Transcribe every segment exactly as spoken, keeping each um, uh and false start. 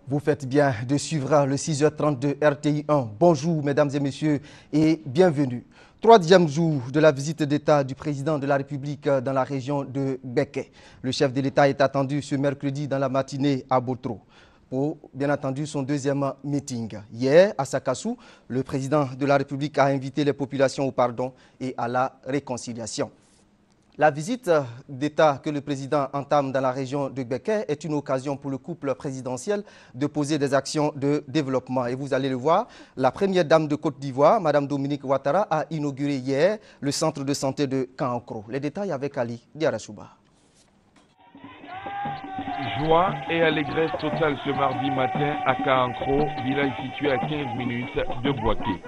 Vous faites bien de suivre le six heures trente de R T I un. Bonjour mesdames et messieurs et bienvenue. Troisième jour de la visite d'État du président de la République dans la région de Béké. Le chef de l'État est attendu ce mercredi dans la matinée à Botro pour, bien entendu, son deuxième meeting. Hier, à Sakassou, le président de la République a invité les populations au pardon et à la réconciliation. La visite d'État que le président entame dans la région de Béké est une occasion pour le couple présidentiel de poser des actions de développement. Et vous allez le voir, la première dame de Côte d'Ivoire, Mme Dominique Ouattara, a inauguré hier le centre de santé de Kankro. Les détails avec Ali Diarachouba. Joie et allégresse totale ce mardi matin à Kankro, village situé à quinze minutes de Boaké.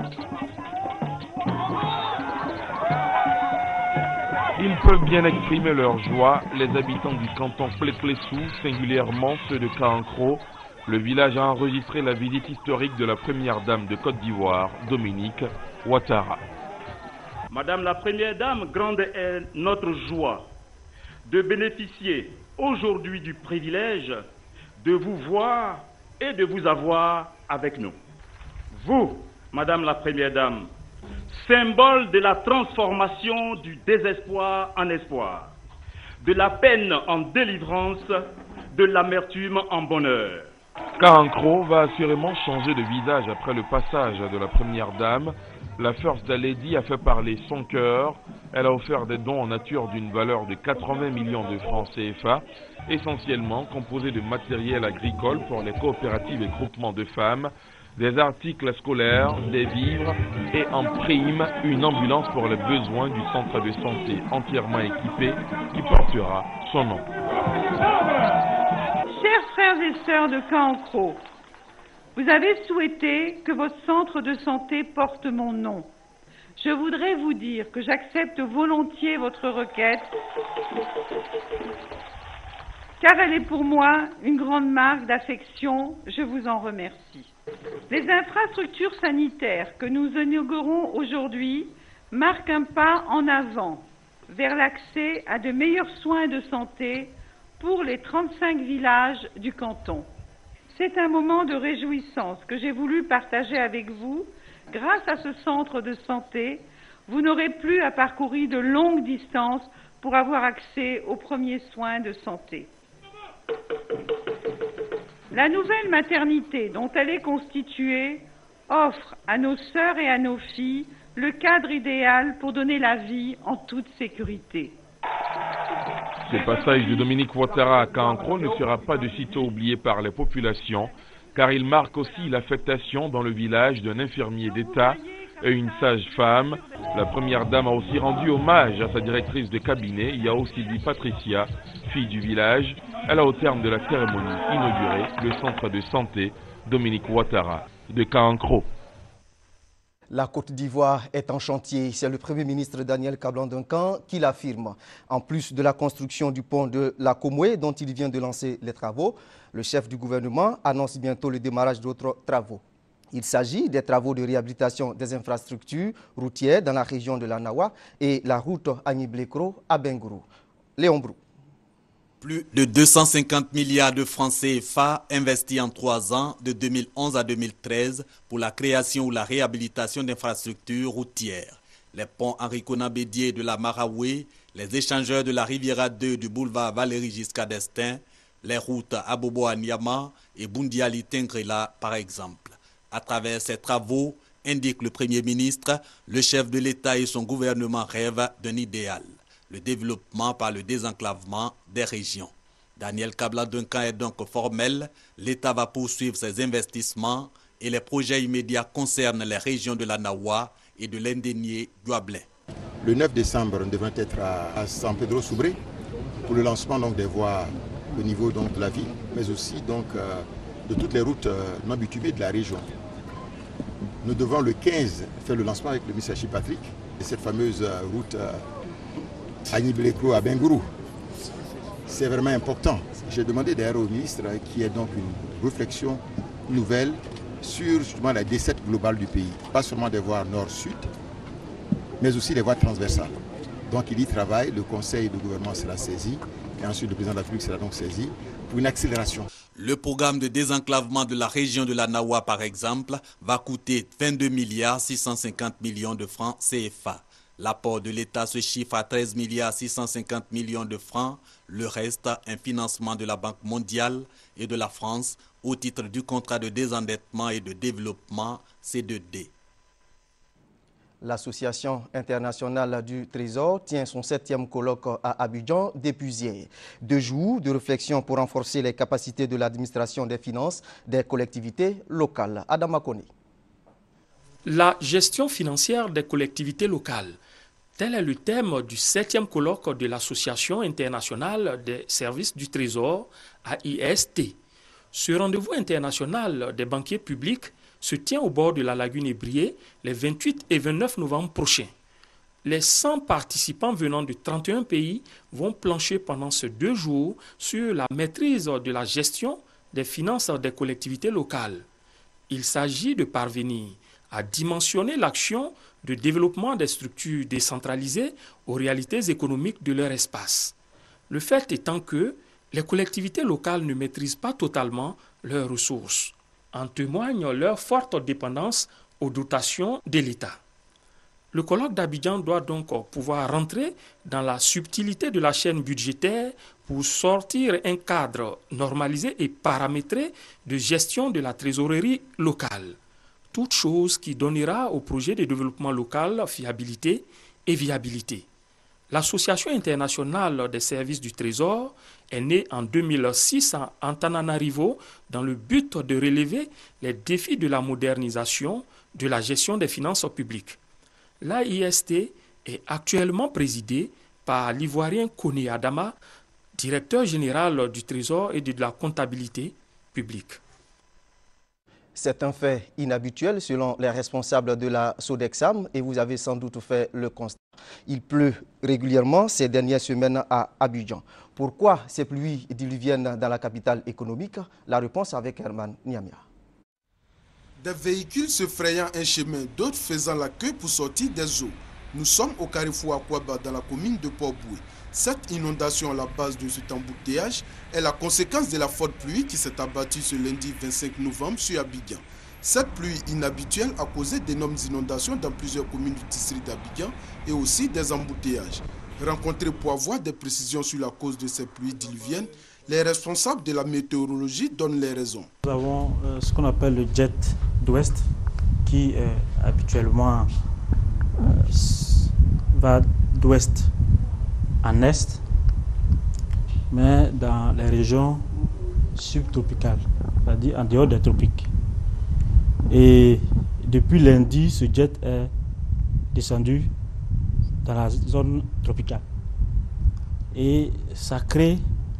Ils peuvent bien exprimer leur joie, les habitants du canton Pléplessou, singulièrement ceux de Kankro. Le village a enregistré la visite historique de la première dame de Côte d'Ivoire, Dominique Ouattara. Madame la première dame, grande est notre joie de bénéficier aujourd'hui du privilège de vous voir et de vous avoir avec nous. Vous, Madame la première dame, symbole de la transformation du désespoir en espoir, de la peine en délivrance, de l'amertume en bonheur. Kankro va assurément changer de visage après le passage de la première dame. La First Lady a fait parler son cœur. Elle a offert des dons en nature d'une valeur de quatre-vingts millions de francs C F A, essentiellement composés de matériel agricole pour les coopératives et groupements de femmes, des articles scolaires, des vivres et en prime une ambulance pour les besoins du centre de santé entièrement équipé qui portera son nom. Chers frères et sœurs de Kankro, vous avez souhaité que votre centre de santé porte mon nom. Je voudrais vous dire que j'accepte volontiers votre requête car elle est pour moi une grande marque d'affection. Je vous en remercie. Les infrastructures sanitaires que nous inaugurons aujourd'hui marquent un pas en avant vers l'accès à de meilleurs soins de santé pour les trente-cinq villages du canton. C'est un moment de réjouissance que j'ai voulu partager avec vous. Grâce à ce centre de santé, vous n'aurez plus à parcourir de longues distances pour avoir accès aux premiers soins de santé. La nouvelle maternité dont elle est constituée offre à nos sœurs et à nos filles le cadre idéal pour donner la vie en toute sécurité. Ce passage de Dominique Ouattara à Kankro ne sera pas de sitôt oublié par les populations, car il marque aussi l'affectation dans le village d'un infirmier d'État et une sage-femme. La première dame a aussi rendu hommage à sa directrice de cabinet, Yao Sylvie Patricia, fille du village. Elle a au terme de la cérémonie inauguré le centre de santé Dominique Ouattara de Kankro. La Côte d'Ivoire est en chantier. C'est le Premier ministre Daniel Kablan-Duncan qui l'affirme. En plus de la construction du pont de la Komoué, dont il vient de lancer les travaux, le chef du gouvernement annonce bientôt le démarrage d'autres travaux. Il s'agit des travaux de réhabilitation des infrastructures routières dans la région de la Nawa et la route Agni-Blekro à Bengourou. Léon Brou. Plus de deux cent cinquante milliards de francs C F A investis en trois ans, de deux mille onze à deux mille treize, pour la création ou la réhabilitation d'infrastructures routières. Les ponts Henri Konan Bédié de la Maraoué, les échangeurs de la Riviera deux du boulevard Valéry Giscard d'Estaing, les routes Abobo-Anyama et Bundiali-Tengrela par exemple. À travers ces travaux, indique le Premier ministre, le chef de l'État et son gouvernement rêvent d'un idéal. Le développement par le désenclavement des régions. Daniel Kablan-Duncan est donc formel. L'État va poursuivre ses investissements et les projets immédiats concernent les régions de la Nawa et de l'Indénié-Douablé. Le neuf décembre, nous devons être à San Pedro Soubré pour le lancement donc, des voies au niveau donc, de la ville, mais aussi donc, euh, de toutes les routes euh, non bitumées de la région. Nous devons le quinze faire le lancement avec le ministre Achille Patrick de cette fameuse euh, route euh, Agni-Blekro à Bengourou. C'est vraiment important. J'ai demandé d'ailleurs au ministre qu'il y ait donc une réflexion nouvelle sur justement la desserte globale du pays. Pas seulement des voies nord-sud, mais aussi les voies transversales. Donc il y travaille, le conseil de gouvernement sera saisi Et ensuite, le président de la République sera donc saisi pour une accélération. Le programme de désenclavement de la région de la Nawa, par exemple, va coûter vingt-deux milliards six cent cinquante millions de francs C F A. L'apport de l'État se chiffre à treize milliards six cent cinquante millions de francs. Le reste, un financement de la Banque mondiale et de la France au titre du contrat de désendettement et de développement C deux D. L'Association internationale du Trésor tient son septième colloque à Abidjan depuis hier. Deux jours de réflexion pour renforcer les capacités de l'administration des finances des collectivités locales. Adama Kone. La gestion financière des collectivités locales. Tel est le thème du septième colloque de l'Association internationale des services du Trésor, A I S T. Ce rendez-vous international des banquiers publics se tient au bord de la lagune Ébrié les vingt-huit et vingt-neuf novembre prochains. Les cent participants venant de trente et un pays vont plancher pendant ces deux jours sur la maîtrise de la gestion des finances des collectivités locales. Il s'agit de parvenir à dimensionner l'action de développement des structures décentralisées aux réalités économiques de leur espace. Le fait étant que les collectivités locales ne maîtrisent pas totalement leurs ressources. En témoigne leur forte dépendance aux dotations de l'État. Le colloque d'Abidjan doit donc pouvoir rentrer dans la subtilité de la chaîne budgétaire pour sortir un cadre normalisé et paramétré de gestion de la trésorerie locale. Toute chose qui donnera au projet de développement local fiabilité et viabilité. L'Association internationale des services du Trésor est née en deux mille six à Antananarivo dans le but de relever les défis de la modernisation de la gestion des finances publiques. L'A I S T est actuellement présidée par l'Ivoirien Kone Adama, directeur général du Trésor et de la comptabilité publique. C'est un fait inhabituel selon les responsables de la Sodexam et vous avez sans doute fait le constat. Il pleut régulièrement ces dernières semaines à Abidjan. Pourquoi ces pluies diluviennes dans la capitale économique? La réponse avec Herman Niamia. Des véhicules se frayant un chemin, d'autres faisant la queue pour sortir des eaux. Nous sommes au carrefour Akwaba dans la commune de Port-Boué. Cette inondation à la base de cet embouteillage est la conséquence de la forte pluie qui s'est abattue ce lundi vingt-cinq novembre sur Abidjan. Cette pluie inhabituelle a causé d'énormes inondations dans plusieurs communes du district d'Abidjan et aussi des embouteillages. Rencontrés pour avoir des précisions sur la cause de ces pluies diluviennes, les responsables de la météorologie donnent les raisons. Nous avons euh, ce qu'on appelle le jet d'ouest qui euh, habituellement euh, va d'ouest en est, mais dans les régions subtropicales, c'est-à-dire en dehors des tropiques. Et depuis lundi, ce jet est descendu dans la zone tropicale. Et ça crée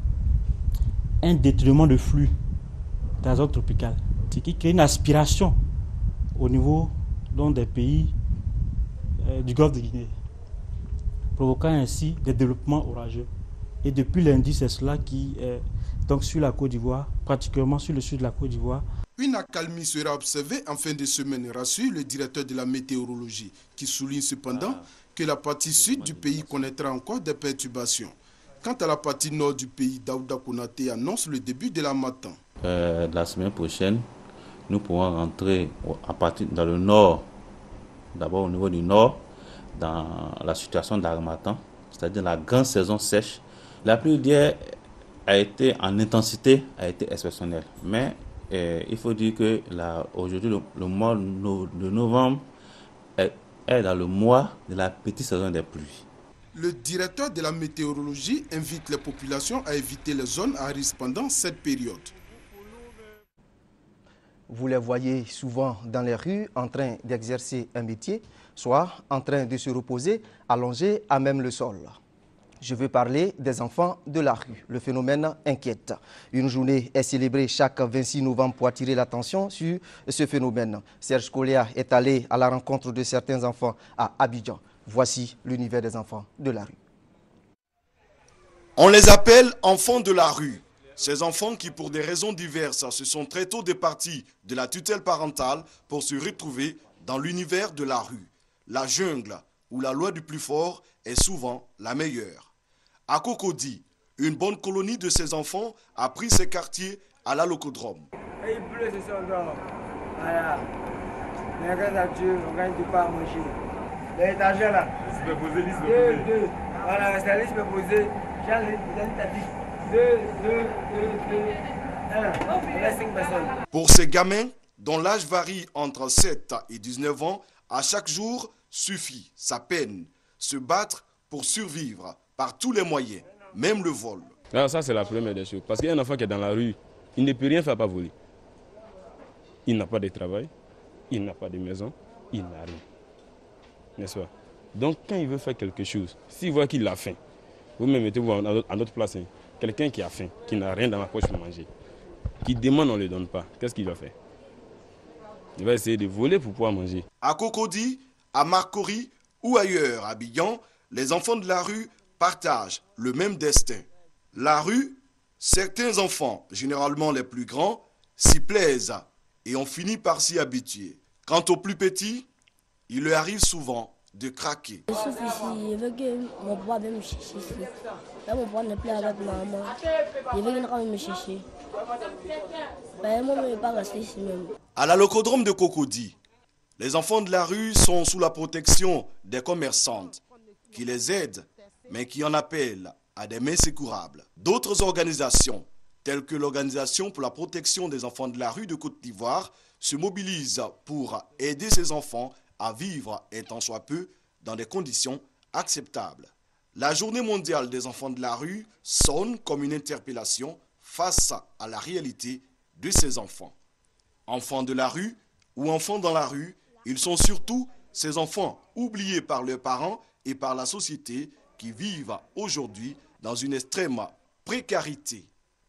un détournement de flux dans la zone tropicale, ce qui crée une aspiration au niveau donc, des pays euh, du Golfe de Guinée, provoquant ainsi des développements orageux. Et depuis lundi, c'est cela qui est donc sur la Côte d'Ivoire, pratiquement sur le sud de la Côte d'Ivoire. Une accalmie sera observée en fin de semaine, rassure le directeur de la météorologie, qui souligne cependant que la partie sud du pays connaîtra encore des perturbations. Quant à la partie nord du pays, Daouda Konaté annonce le début de la matin. Euh, la semaine prochaine, nous pourrons rentrer à partir dans le nord, d'abord au niveau du nord, dans la situation d'Harmattan, c'est-à-dire la grande saison sèche. La pluie d'hier a été en intensité, a été exceptionnelle. Mais euh, il faut dire que aujourd'hui, le, le mois de novembre est, est dans le mois de la petite saison des pluies. Le directeur de la météorologie invite les populations à éviter les zones à risque pendant cette période. Vous les voyez souvent dans les rues en train d'exercer un métier, soit en train de se reposer, allongés à même le sol. Je veux parler des enfants de la rue. Le phénomène inquiète. Une journée est célébrée chaque vingt-six novembre pour attirer l'attention sur ce phénomène. Serge Kolia est allé à la rencontre de certains enfants à Abidjan. Voici l'univers des enfants de la rue. On les appelle enfants de la rue. Ces enfants qui, pour des raisons diverses, se sont très tôt départis de la tutelle parentale pour se retrouver dans l'univers de la rue. La jungle, où la loi du plus fort est souvent la meilleure. À Cocody, Une bonne colonie de ces enfants a pris ses quartiers à la Locodrome. Il pleut, ce sont dehors. Voilà. Mais grâce à Dieu, on gagne du pain à manger. L'étagère là. Liste posée, liste posée. Deux, deux. Voilà, c'est la liste posée. J'ai dit deux, deux, deux, deux, un. On a cinq personnes. Pour ces gamins, dont l'âge varie entre sept et dix-neuf ans, à chaque jour suffit sa peine. Se battre pour survivre par tous les moyens, même le vol. Alors ça, c'est la première des choses. Parce qu'il y a un enfant qui est dans la rue, il ne peut rien faire, pas voler. Il n'a pas de travail, il n'a pas de maison, il n'a rien. N'est-ce pas? Donc quand il veut faire quelque chose, s'il voit qu'il a faim, vous-même mettez-vous à notre place, hein, quelqu'un qui a faim, qui n'a rien dans la poche pour manger, qui demande, on ne le donne pas, qu'est-ce qu'il va faire? Il va essayer de voler pour pouvoir manger. À Cocody, à Marcory ou ailleurs à Abidjan, les enfants de la rue partagent le même destin. La rue, certains enfants, généralement les plus grands, s'y plaisent et on finit par s'y habituer. Quant aux plus petits, il leur arrive souvent de craquer. Je souffre ici, je veux que mon papa vienne me chercher ici. Là, mon papa n'est plus avec maman. Je veux qu'il vienne me chercher. Ben, moi, je ne vais pas rester ici même. À la Locodrome de Cocody, les enfants de la rue sont sous la protection des commerçantes qui les aident, mais qui en appellent à des mains secourables. D'autres organisations, telles que l'Organisation pour la protection des enfants de la rue de Côte d'Ivoire, se mobilisent pour aider ces enfants à vivre, étant soit peu, dans des conditions acceptables. La Journée mondiale des enfants de la rue sonne comme une interpellation face à la réalité de ces enfants. Enfants de la rue ou enfants dans la rue, ils sont surtout ces enfants oubliés par leurs parents et par la société qui vivent aujourd'hui dans une extrême précarité.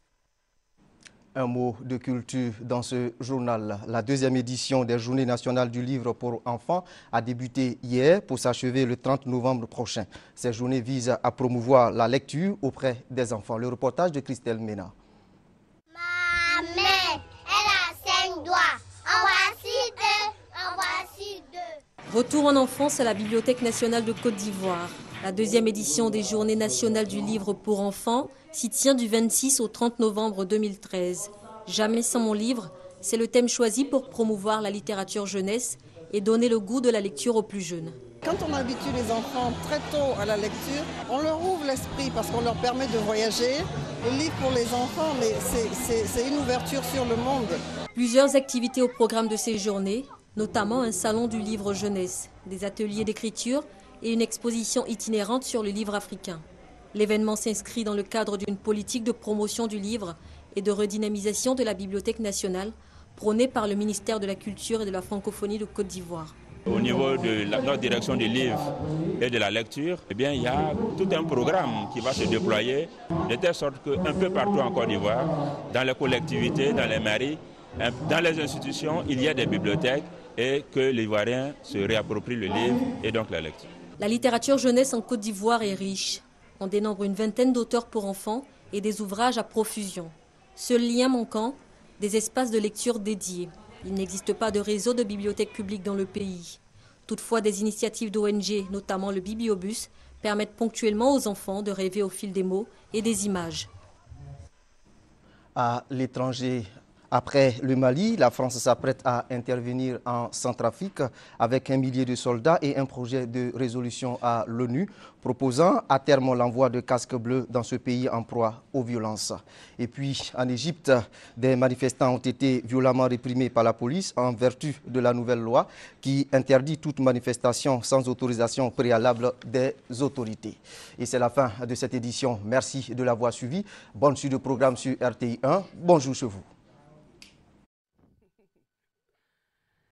Un mot de culture dans ce journal. La deuxième édition des Journées nationales du livre pour enfants a débuté hier pour s'achever le trente novembre prochain. Ces journées visent à promouvoir la lecture auprès des enfants. Le reportage de Christelle Mena. Ma mère, elle a cinq doigts. En voici deux, en voici deux. Retour en enfance à la Bibliothèque nationale de Côte d'Ivoire. La deuxième édition des Journées nationales du livre pour enfants s'y tient du vingt-six au trente novembre deux mille treize. Jamais sans mon livre, c'est le thème choisi pour promouvoir la littérature jeunesse et donner le goût de la lecture aux plus jeunes. Quand on habitue les enfants très tôt à la lecture, on leur ouvre l'esprit parce qu'on leur permet de voyager. Le livre pour les enfants, c'est une ouverture sur le monde. Plusieurs activités au programme de ces journées, notamment un salon du livre jeunesse, des ateliers d'écriture et une exposition itinérante sur le livre africain. L'événement s'inscrit dans le cadre d'une politique de promotion du livre et de redynamisation de la Bibliothèque nationale prônée par le ministère de la Culture et de la Francophonie de Côte d'Ivoire. Au niveau de la, notre direction du livre et de la lecture, eh bien, il y a tout un programme qui va se déployer de telle sorte qu'un peu partout en Côte d'Ivoire, dans les collectivités, dans les mairies, dans les institutions, il y a des bibliothèques et que les Ivoiriens se réapproprient le livre et donc la lecture. La littérature jeunesse en Côte d'Ivoire est riche. On dénombre une vingtaine d'auteurs pour enfants et des ouvrages à profusion. Seul lien manquant, des espaces de lecture dédiés. Il n'existe pas de réseau de bibliothèques publiques dans le pays. Toutefois, des initiatives d'O N G, notamment le Bibliobus, permettent ponctuellement aux enfants de rêver au fil des mots et des images. À l'étranger, après le Mali, la France s'apprête à intervenir en Centrafrique avec un millier de soldats et un projet de résolution à l'ONU proposant à terme l'envoi de casques bleus dans ce pays en proie aux violences. Et puis en Égypte, des manifestants ont été violemment réprimés par la police en vertu de la nouvelle loi qui interdit toute manifestation sans autorisation préalable des autorités. Et c'est la fin de cette édition. Merci de l'avoir suivi. Bonne suite de programme sur R T I un. Bonjour chez vous.